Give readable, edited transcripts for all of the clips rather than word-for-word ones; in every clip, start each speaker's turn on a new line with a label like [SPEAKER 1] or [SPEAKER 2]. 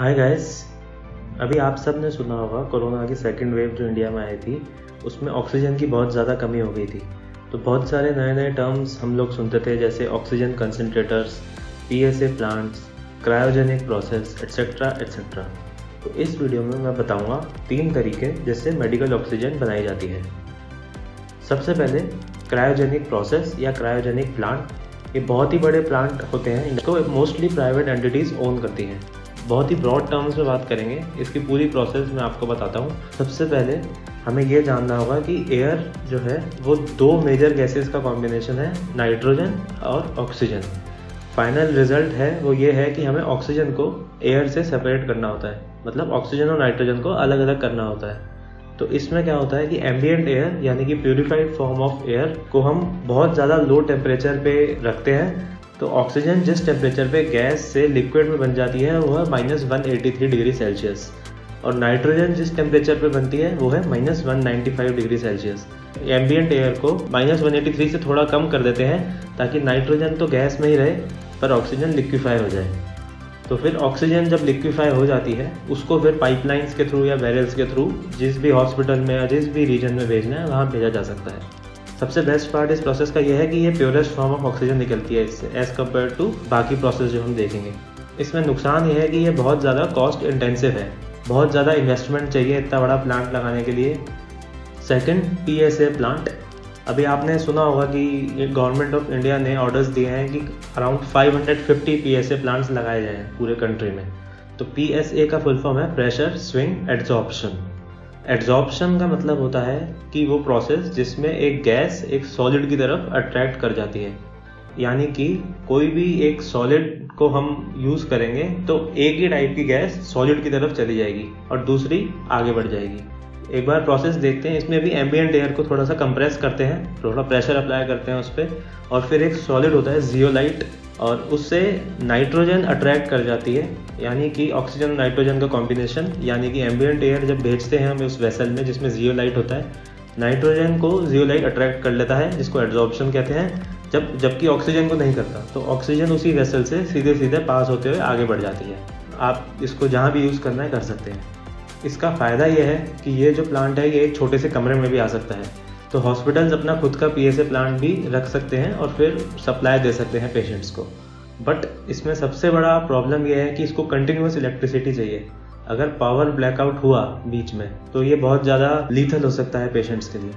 [SPEAKER 1] Hi guys, अभी आप सब ने सुना होगा कोरोना की सेकंड वेव जो इंडिया में आई थी, उसमें ऑक्सीजन की बहुत ज़्यादा कमी हो गई थी। तो बहुत सारे नए नए टर्म्स हम लोग सुनते थे, जैसे oxygen concentrators, PSA plants, cryogenic process etcetera etcetera. तो इस वीडियो में मैं बताऊंगा 3 तरीके जिससे मेडिकल ऑक्सीजन बनाई जाती है। सबसे पहले क्रायोजेनिक प्रोसेस या क्रायोजेनिक प्लांट। ये बहुत ही बड़े प्लांट होते हैं, इनको मोस्टली प्राइवेट एंटिटीज़ ओन करती हैं। बहुत ही ब्रॉड टर्म्स में बात करेंगे, इसकी पूरी प्रोसेस मैं आपको बताता हूँ। सबसे पहले हमें ये जानना होगा कि एयर जो है वो 2 मेजर गैसेस का कॉम्बिनेशन है, नाइट्रोजन और ऑक्सीजन। फाइनल रिजल्ट है वो ये है कि हमें ऑक्सीजन को एयर से सेपरेट करना होता है, मतलब ऑक्सीजन और नाइट्रोजन को अलग अलग करना होता है। तो इसमें क्या होता है कि एम्बिएंट एयर यानी कि प्यूरिफाइड फॉर्म ऑफ एयर को हम बहुत ज़्यादा लो टेम्परेचर पे रखते हैं। तो ऑक्सीजन जिस टेम्परेचर पे गैस से लिक्विड में बन जाती है वो है -183 डिग्री सेल्सियस, और नाइट्रोजन जिस टेम्परेचर पे बनती है वो है -195 डिग्री सेल्सियस। एम्बिएंट एयर को -183 से थोड़ा कम कर देते हैं ताकि नाइट्रोजन तो गैस में ही रहे पर ऑक्सीजन लिक्विफाई हो जाए। तो फिर ऑक्सीजन जब लिक्विफाई हो जाती है उसको फिर पाइपलाइंस के थ्रू या बैरल्स के थ्रू जिस भी हॉस्पिटल में या जिस भी रीजन में भेजना है वहाँ भेजा जा सकता है। सबसे बेस्ट पार्ट इस प्रोसेस का यह है कि ये प्योरेस्ट फॉर्म ऑफ ऑक्सीजन निकलती है इससे, एज़ कम्पेयर टू बाकी प्रोसेस जो हम देखेंगे। इसमें नुकसान ये है कि ये बहुत ज़्यादा कॉस्ट इंटेंसिव है, बहुत ज़्यादा इन्वेस्टमेंट चाहिए इतना बड़ा प्लांट लगाने के लिए। Second, PSA plant. अभी आपने सुना होगा कि गवर्नमेंट ऑफ इंडिया ने ऑर्डर्स दिए हैं कि अराउंड 550 PSA प्लांट्स लगाए जाएँ पूरे कंट्री में। तो PSA का फुल फॉर्म है प्रेशर स्विंग एड्सॉर्प्शन। एड्सॉर्प्शन का मतलब होता है कि वो प्रोसेस जिसमें एक गैस एक सॉलिड की तरफ अट्रैक्ट कर जाती है, यानी कि कोई भी एक सॉलिड को हम यूज़ करेंगे तो एक ही टाइप की गैस सॉलिड की तरफ चली जाएगी और दूसरी आगे बढ़ जाएगी। एक बार प्रोसेस देखते हैं। इसमें भी एम्बिएंट एयर को थोड़ा सा कंप्रेस करते हैं, थोड़ा प्रेशर अप्लाई करते हैं उस पर, और फिर एक सॉलिड होता है जियोलाइट, और उससे नाइट्रोजन अट्रैक्ट कर जाती है, यानी कि ऑक्सीजन और नाइट्रोजन का कॉम्बिनेशन। यानी कि एम्बिएंट एयर जब भेजते हैं हम उस वेसल में जिसमें जियोलाइट होता है, नाइट्रोजन को जियोलाइट अट्रैक्ट कर लेता है, जिसको एड्सॉर्प्शन कहते हैं, जबकि ऑक्सीजन को नहीं करता। तो ऑक्सीजन उसी वेसल से सीधे सीधे पास होते हुए आगे बढ़ जाती है। आप इसको जहाँ भी यूज़ करना है कर सकते हैं। इसका फ़ायदा ये है कि ये जो प्लांट है ये एक छोटे से कमरे में भी आ सकता है। तो हॉस्पिटल्स अपना खुद का PSA प्लांट भी रख सकते हैं और फिर सप्लाई दे सकते हैं पेशेंट्स को। बट इसमें सबसे बड़ा प्रॉब्लम ये है कि इसको कंटिन्यूस इलेक्ट्रिसिटी चाहिए। अगर पावर ब्लैकआउट हुआ बीच में तो ये बहुत ज़्यादा लीथल हो सकता है पेशेंट्स के लिए।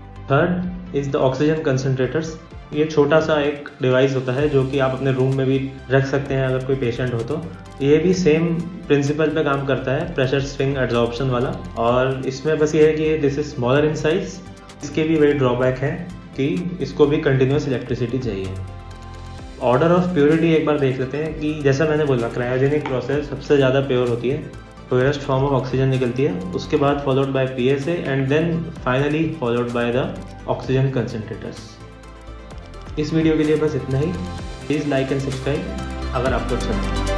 [SPEAKER 1] Third is the oxygen concentrators. ये छोटा सा एक डिवाइस होता है जो कि आप अपने रूम में भी रख सकते हैं अगर कोई पेशेंट हो तो। ये भी सेम प्रिंसिपल पे काम करता है, प्रेशर स्विंग एड्सॉर्प्शन वाला। और इसमें बस ये है कि this is smaller in size. इसके भी वही ड्रॉबैक है कि इसको भी कंटिन्यूस इलेक्ट्रिसिटी चाहिए। ऑर्डर ऑफ प्योरिटी एक बार देख लेते हैं कि जैसा मैंने बोला, क्रायोजेनिक प्रोसेस सबसे ज़्यादा प्योर होती है, प्योरेस्ट फॉर्म ऑफ ऑक्सीजन निकलती है, उसके बाद followed by PSA and then finally followed by the oxygen concentrators. इस वीडियो के लिए बस इतना ही। प्लीज़ लाइक एंड सब्सक्राइब अगर आपको अच्छा लगा।